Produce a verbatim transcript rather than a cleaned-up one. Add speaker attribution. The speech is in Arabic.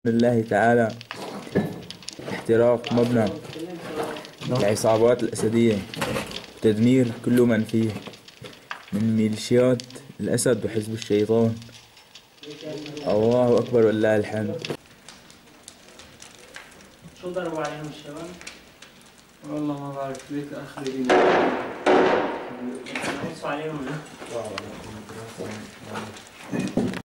Speaker 1: الله تعالى احتراق مبنى العصابات الأسدية وتدمير كل من فيه من ميليشيات الأسد وحزب الشيطان. الله أكبر ولله الحمد.
Speaker 2: شو ضربوا عليهم الشباب؟
Speaker 3: والله ما بعرف ليك اخرين
Speaker 2: نصوا عليهم.